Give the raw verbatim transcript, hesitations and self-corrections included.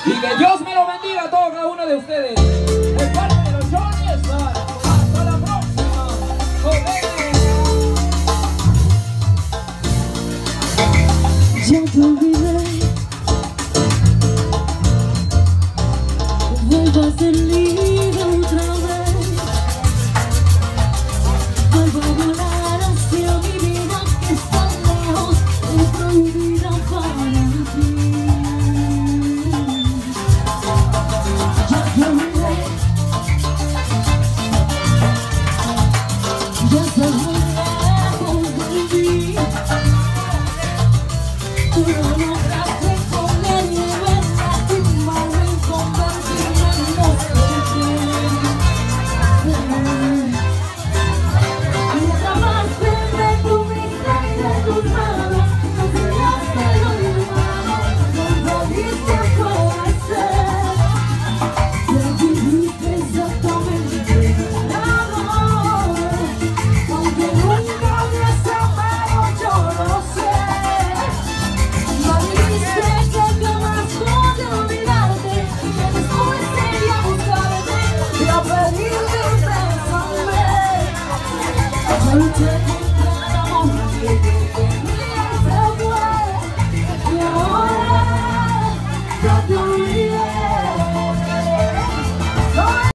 Y que Dios me lo bendiga a todos cada uno de ustedes. De parte de los Johnny's, hasta la próxima. Nos vemos.